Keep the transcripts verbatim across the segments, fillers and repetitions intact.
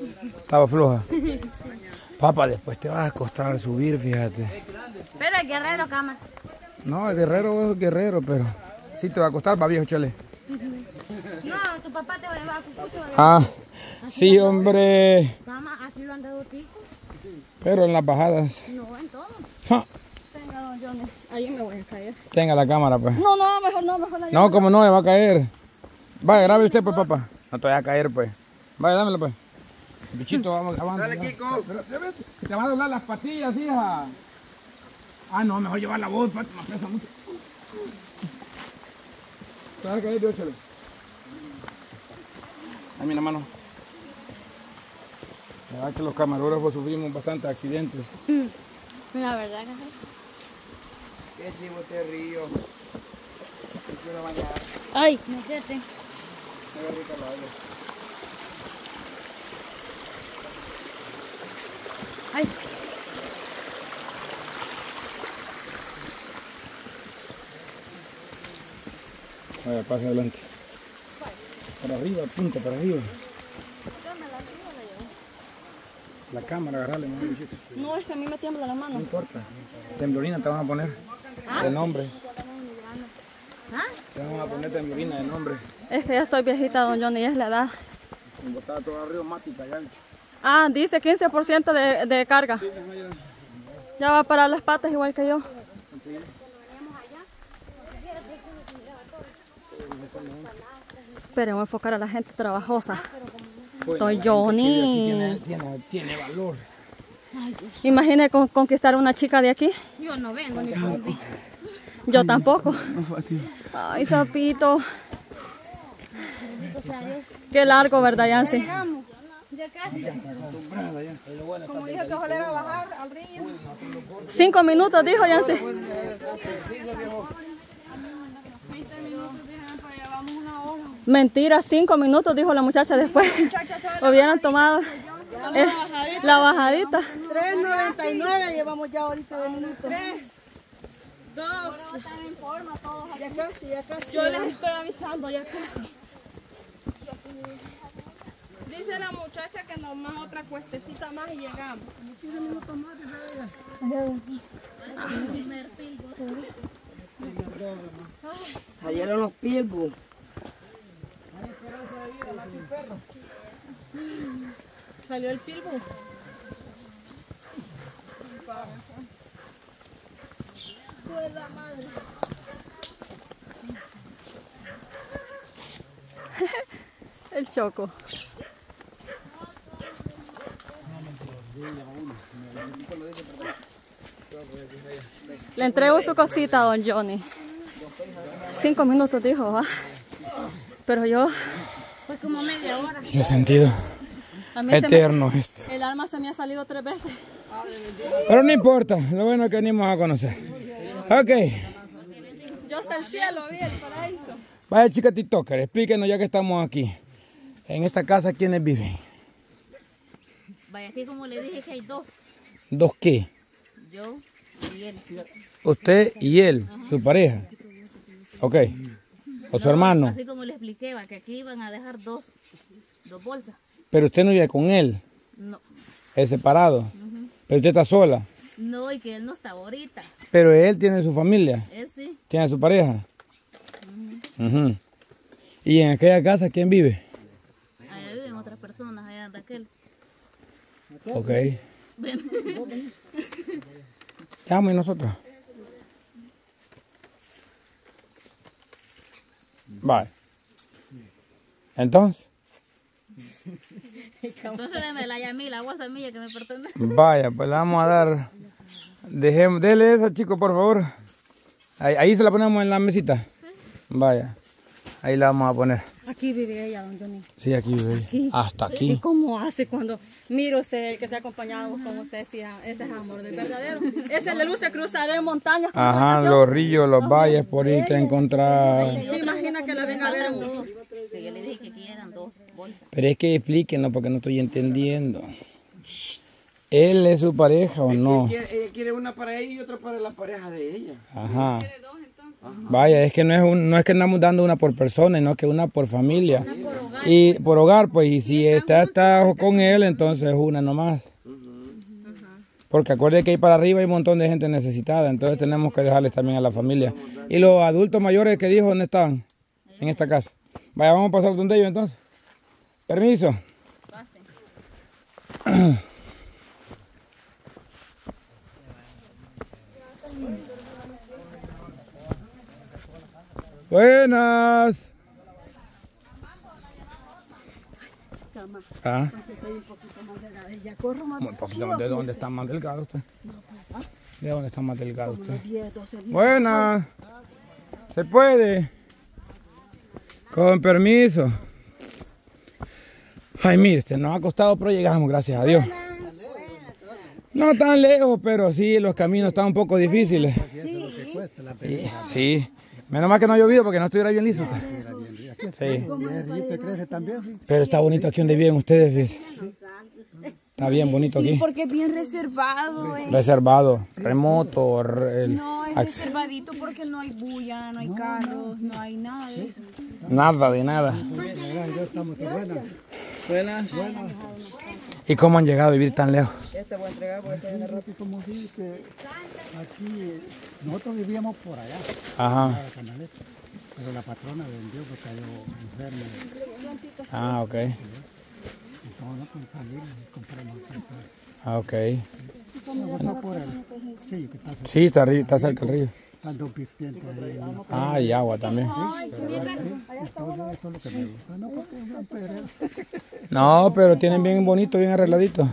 Estaba floja. Papá, después te vas a costar subir, fíjate. Pero el guerrero, cama. No, el guerrero es guerrero, pero sí te va a costar, va viejo chale. No, tu papá te va a llevar a Cucucho. Ah, sí, hombre. Cama, así lo han dado tico. Pero en las bajadas. No, en todo. Ja. Tenga, don Johnny. Ahí me voy a caer. Tenga la cámara, pues. No, no, mejor no, mejor la No, como no, me va a caer. Vaya, grabe usted, pues, papá. No te vaya a caer, pues. Vaya, dámelo, pues. Bichito, vamos, avanza. Dale, Kiko. Pero, pero, pero, te van a doblar las patillas, hija. Ah, no, mejor llevar la voz, pues, no pesa mucho. Te vas a caer, Dios, chale. Dame la mano. La verdad que los camarógrafos sufrimos bastantes accidentes. Mm. La verdad que sí. Qué chivo este río. Me quiero bañar. Ay, métete. Me voy a rica el agua. Ay. Vaya, pasa adelante. Para arriba, punta, para arriba. La cámara, agarrarle, ¿no? No, es que a mí me tiembla la mano. No importa. Temblorina te van a poner. ¿Ah? De nombre. ¿Ah? Te van a poner temblorina de nombre. Es que ya estoy viejita, don Johnny, es la edad. Como estaba toda reumática ya. Ah, dice quince por ciento de, de carga. Sí, ya. Ya va a parar las patas igual que yo. Sí. Pero voy a enfocar a la gente trabajosa. Bueno, Don la gente Johnny. que de aquí tiene, tiene, tiene valor. Imagine con, conquistar a una chica de aquí. Yo no vengo ni por un bicho. Yo tampoco. No, Fátima. Ay, sapito. Qué largo, ¿verdad, Yancy? Llegamos. Ya casi. Acostumbrada ya. Como dijo que ojalá era bajar al río. Cinco minutos, dijo Yancy. veinte minutos dijeron para allá, vamos una hora. Mentira, cinco minutos, dijo la muchacha después. Hubieran tomado eh, la bajadita. tres noventa y nueve llevamos ya ahorita de minutos. Tres, dos. Están en forma todos. Ya casi, ya casi. Yo les estoy avisando, ya casi. Dice la muchacha que nomás otra cuestecita más y llegamos. quince minutos más, dice ella. Salieron los pilbos. Salió el pilbo. El choco. Le entrego su cosita a don Johnny. Cinco minutos dijo, va. Pero yo... Fue como media hora. Yo he sentido A mí se me- eterno esto. el alma se me ha salido tres veces. Pero no importa, lo bueno es que venimos a conocer. Ok. Yo hasta el cielo vi el paraíso. Vaya chica TikToker, explíquenos ya que estamos aquí. En esta casa, ¿quiénes viven? Vaya, aquí como le dije que hay dos. ¿Dos qué? Yo y él. Usted y él, su pareja. Ok. O su No, hermano. Así como le expliqué, va, que aquí iban a dejar dos, dos bolsas. Pero usted no vive con él, No, es separado. Pero usted está sola. no, y que él no estaba ahorita. Pero él tiene su familia, Él sí. tiene a su pareja. Ujú. ¿Y en aquella casa quién vive? Allá viven otras personas, allá de aquel. Ok. Llamo y nosotros. Vale. Entonces, Entonces déme la Yamila, agua semilla que me pertenece. vaya, pues le vamos a dar. Dejemos, dele esa, chico, por favor. Ahí, ahí se la ponemos en la mesita. Sí. Vaya. Ahí la vamos a poner. Aquí vive ella, don Johnny. Sí, aquí vive. ella. Aquí. Hasta ¿Y aquí. cómo hace cuando miro usted que se ha acompañado con usted? Sí, ese es amor del verdadero. Ese le luce cruzaré montañas con Ajá, plantación. los ríos, los valles, por ahí que encontrar. Se imagina que la venga a ver. Faltan dos. Que yo le dije que aquí eran dos bolsas. Pero es que explíquenos porque no estoy entendiendo. ¿Él es su pareja o no? Ella quiere, ella quiere una para ella y otra para la pareja de ella. Ajá. Vaya, es que no es, un, no es que andamos dando una por persona, sino que una por familia. Y por hogar, pues, y si está, está con él, entonces una nomás. Porque acuérdense que ahí para arriba hay un montón de gente necesitada, entonces tenemos que dejarles también a la familia. Y los adultos mayores que dijo, ¿dónde estaban? En esta casa. Vaya, vamos a pasar donde ellos entonces. Permiso. Buenas. Ah. Ya corro más. Muy poquito más. ¿De dónde está más delgado usted? ¿De dónde está más delgado usted? diez, doce días. Buenas. ¿Se puede? Con permiso. Ay, mire, este nos ha costado, pero llegamos, gracias a Dios. No tan lejos, pero sí, los caminos están un poco difíciles. Sí, sí. Menos mal que no ha llovido porque no estuviera bien listo. Sí. Pero está bonito aquí donde viven ustedes, fíjense. Está bien bonito aquí. Sí, porque es bien reservado. Eh. Reservado, remoto. Re, el, no, es reservadito porque no hay bulla, no hay carros, no hay nada de eso. Nada de nada. Buenas. ¿Y cómo han llegado a vivir tan lejos? Este voy a entregar porque este es el como dije que aquí nosotros vivíamos por allá. Ajá. Pero la patrona vendió porque cayó enfermo. Ah, ok. Entonces con salimos y compramos. Ah, ok. No, por el río que está cerca. Sí, está, está cerca el río. Están dos vertientes ahí. Ah, y agua también. Ay, qué bien. Eso es lo que me gusta. No, porque es un perrero. No, pero tienen bien bonito, bien arregladito.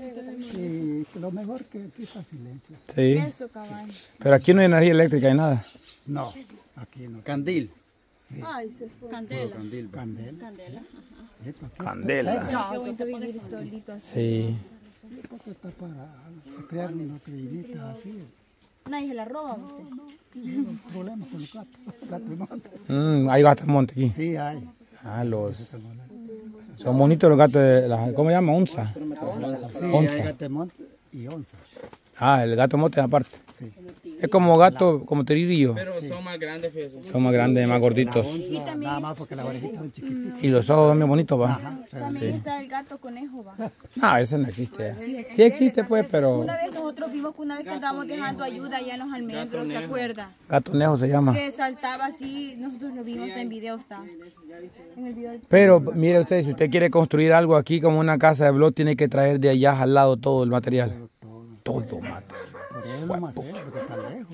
Y lo mejor que aquí está silencio. Sí. Eso, caballo. Pero aquí no hay energía eléctrica ni nada. No, aquí no. Candil. Ay, se fue. Candela. Candil. Candela. Candela. Esto aquí Candela. Qué bonito vivir solito así. Sí. porque está para crear una creenita así. Nadie se la roba, usted. No, no, problemas con los gatos. Gatos de monte. Mm, hay gatos de monte aquí. Sí, hay. Ah, los... Son bonitos los gatos de... La, ¿cómo se llama? Onza. Sí, Onza. hay gato de monte y onza. Ah, el gato de monte es aparte. Sí. Es como gato, como teririllo. Pero son más grandes, fíjese. Son más grandes, más gorditos. La onza, nada más porque las orejitas son chiquititas. Y los ojos son bien bonitos, va. Ajá, pero También está el gato conejo, va. No, ese no existe. Sí existe, pues, pero... Una vez nosotros vimos que una vez que estábamos dejando ayuda allá en los almendros, ¿se acuerda? Gato nejo se llama. Que saltaba así, nosotros lo vimos en video, está. En el video. Pero mire usted, si usted quiere construir algo aquí como una casa de blog, tiene que traer de allá al lado todo el material. Todo material. por eso es lo más feo, porque está lejos.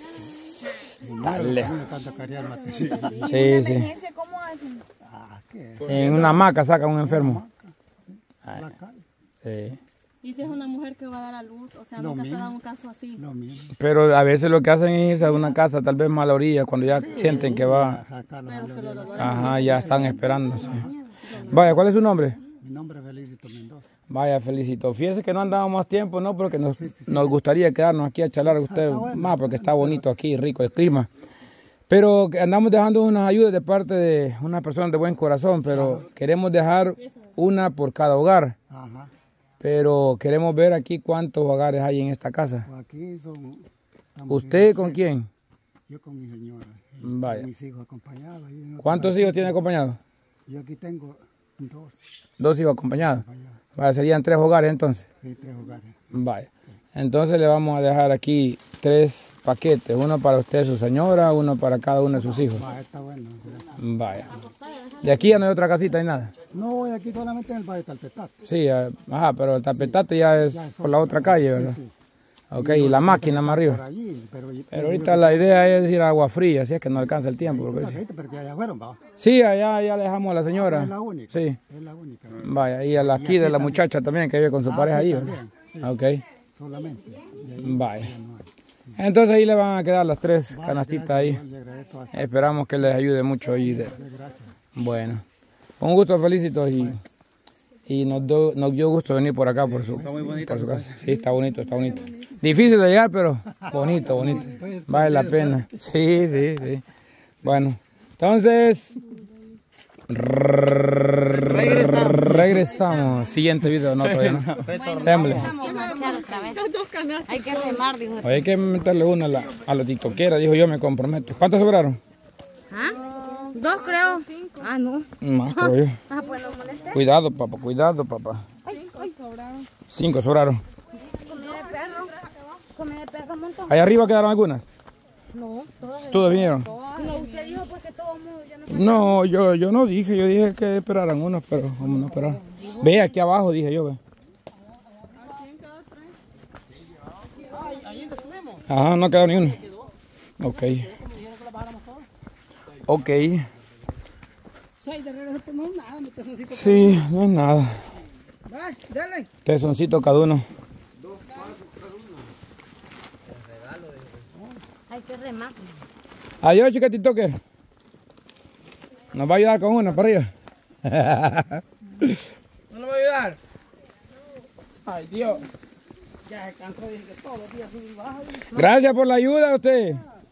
Está lejos. No tanto cariño material. Sí, sí. Imagínense cómo hacen. Ah, ¿qué? En una hamaca saca un enfermo. La calle. Sí. Y si es una mujer que va a dar a luz, o sea, Lo nunca se mismo. da un caso así. Lo mismo. Pero a veces lo que hacen es irse a una casa, tal vez más a la orilla, cuando ya sienten que va. Sacarlo a la orilla. Ajá, ya están esperando. Sí. Vaya, ¿cuál es su nombre? Mi nombre es Felicito Mendoza. Vaya, felicito. Fíjese que no andamos más tiempo, ¿no? Porque nos, nos gustaría quedarnos aquí a charlar a usted más, porque está bonito aquí, rico el clima. Pero que andamos dejando unas ayudas de parte de una persona de buen corazón, pero queremos dejar una por cada hogar. Ajá. Pero queremos ver aquí cuántos hogares hay en esta casa. Pues aquí son... estamos ¿Usted con quién? Yo con mi señora. y Vaya. Mis hijos acompañados. ahí en otro ¿Cuántos lado. hijos tiene acompañados? Yo aquí tengo dos. Dos hijos acompañados. acompañados. Vaya, serían tres hogares entonces. Sí, tres hogares. Vaya. Entonces le vamos a dejar aquí tres paquetes. Uno para usted, su señora, uno para cada uno de sus hijos. Ah, está bueno. Gracias. Vaya. De aquí ya no hay otra casita ni nada. No, aquí solamente en el Valle Talpetate. Sí, eh, ajá, pero el tapetate ya es por la otra calle, ¿verdad? Sí, sí. Ok, y la máquina más Por arriba. allí, pero, Pero ahorita la idea es ir a Agua Fría, así es que no alcanza el tiempo. porque sí. pero que allá fueron, va. Sí, allá ya le dejamos a la señora. Es la única. Sí. Es la única. Vaya, y a la aquí de la muchacha también que vive con su Ah, pareja sí, ahí, también, ¿verdad? Ok, Solamente. De ahí vaya. ya no hay. Entonces ahí le van a quedar las tres Vale, canastitas gracias, ahí. igual, le agradezco bastante. Esperamos que les ayude mucho ahí. de- Gracias. Bueno, un gusto, felicito y, y nos, do- nos dio gusto venir por acá, por su, por su casa. Sí, está bonito, está bonito. Difícil de llegar, pero bonito, bonito. Vale la pena. Sí, sí, sí. Bueno, entonces... Regresamos. Regresamos. Siguiente video, no, todavía no. Démosle. Hay que remar, dijo. Hay que meterle una a la, a la tiktoquera, dijo yo, me comprometo. ¿Cuántos sobraron? ¿Ah? Dos creo. Ah, no. Más, creo yo. Ah, pues no molesté. Cuidado, papá, cuidado, papá. Cinco sobraron. Comida de perro. Comida de perro un montón. ¿Allá arriba quedaron algunas? No, todas. ¿Todos vinieron? No, usted dijo pues que todos modos ya no. No, yo, yo no dije, yo dije que esperaran unos, pero como no esperaron. Ve aquí abajo, dije yo, ve. Ajá, no quedó ni uno. Ok. Ok. Seis de regreso, pues no es nada, mi tesoncito. Sí, no es nada. Va, dale. Tesoncito cada uno. Hay que remar. Adiós, chica TikToker. ¿Nos va a ayudar con una para arriba? ¿No nos va a ayudar? Ay, Dios. Ya se cansó, dije que todos los días sube y baja. Gracias por la ayuda a usted.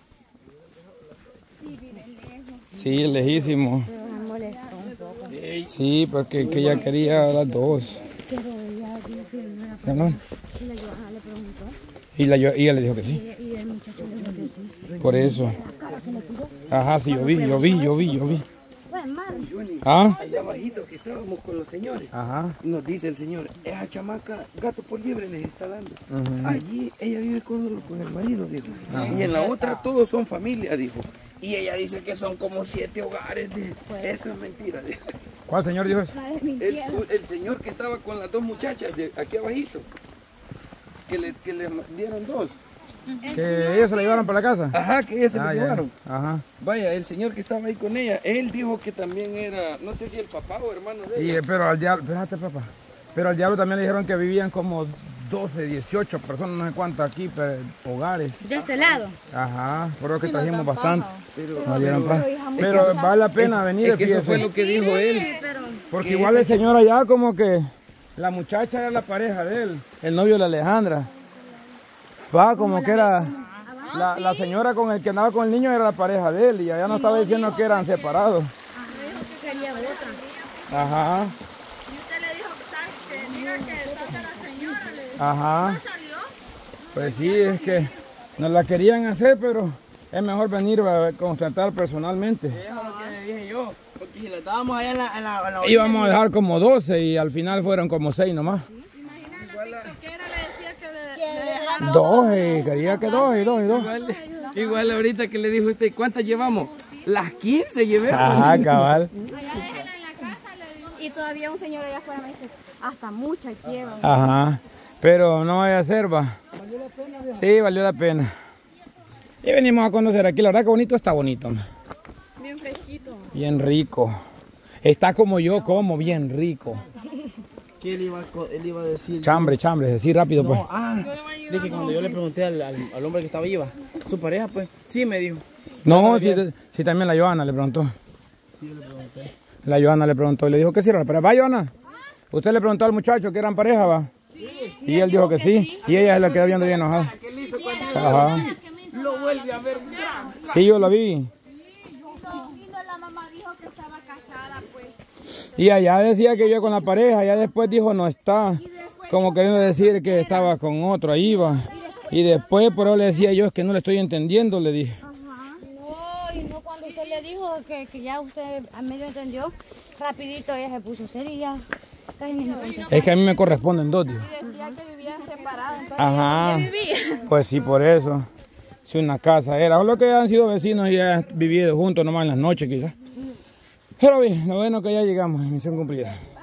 Sí, lejísimo. Pero me molestó un poco. Sí, porque que ella quería las dos. Pero ella dijo que no era ¿Ya no? y la Johanna le preguntó. Y, la, y ella le dijo que sí. Y, y el muchacho le dijo que sí. Por eso. Ajá, sí, yo vi, yo vi, yo vi, yo vi. Pues mal. ¿Ah? Allá abajito que estábamos con los señores. Ajá. Nos dice el señor, esa chamaca gato por liebre les está dando. Ujú. Allí ella vive con, con el marido, dijo. Y en la otra todos son familia, dijo. Y ella dice que son como siete hogares. Dijo. Eso es mentira, dijo. ¿Cuál señor dijo eso? El, el señor que estaba con las dos muchachas de aquí abajito. Que le, que le dieron dos. Que ellos se la llevaron para la casa. Ajá, que ellas se Ah, la ya. llevaron. Ajá. Vaya, el señor que estaba ahí con ella, él dijo que también era, no sé si el papá o hermano de Y, ella. eh, pero al diablo, espérate papá. Pero al diablo también le dijeron que vivían como doce, dieciocho personas, no sé cuántas aquí, pero, hogares. De este lado. Ajá, por eso que trajimos bastante. Pero, Nos dieron paz. Pero vale la pena venir, es que eso fue fíjese. lo que dijo él. Porque igual el señor allá como que la muchacha era la pareja de él, el novio de Alejandra. Va como que era la, la señora con el que andaba con el niño era la pareja de él y allá no estaba diciendo que eran separados. Que quería otra. Ajá, Y usted le dijo que diga que saque a la señora. Le dijo, ajá. salió. Pues sí, es que nos la querían hacer, pero es mejor venir a constatar personalmente. Eso es lo que dije yo. Porque si le estábamos allá en la, en la, en la Íbamos a dejar como doce y al final fueron como seis nomás. Imagínate, la tiktokera le decía que le, le dejara. Dos, y quería que dos y dos y dos. Igual, igual ahorita que le dijo usted, ¿cuántas llevamos? Las quince llevé. Ajá, cabal. Allá déjela en la casa, le dijo. Y todavía un señor allá afuera me dice, hasta muchas llevan. Ajá, pero no vaya a ser, va. Sí, valió la pena. Y venimos a conocer aquí, la verdad que bonito está bonito. Bien fresquito. Bien rico. Está como yo como, bien rico. ¿Qué él iba, a co- él iba a decir? Chambre, chambre, así rápido pues. No, ah, de que cuando yo le pregunté al, al, al hombre que estaba viva, su pareja, pues, sí me dijo. No, sí, sí, también la Johanna le preguntó. La Johanna le preguntó y le dijo que sí era la pareja. Va, Johanna. Usted le preguntó al muchacho que eran pareja, va. Y él dijo que sí. Y ella se la quedó viendo bien enojada. ¿Qué le hizo cuando Ajá. lo vuelve a ver? Sí, yo lo vi. La mamá dijo que estaba casada, pues. Y allá decía que yo con la pareja, ya después dijo no está. Como queriendo decir que estaba con otro, ahí va. Y después por eso le decía yo, es que no le estoy entendiendo, le dije. No, y no cuando usted le dijo que, que ya usted a medio entendió, rapidito ella se puso seria y ya casi ni me contestó. Es que a mí me corresponden dos, dijo. Decía que vivían separados. Entonces, Ajá. Pues sí, por eso. Si una casa era, solo que han sido vecinos y han vivido juntos nomás en las noches quizás. Pero bien, lo bueno que ya llegamos, misión cumplida.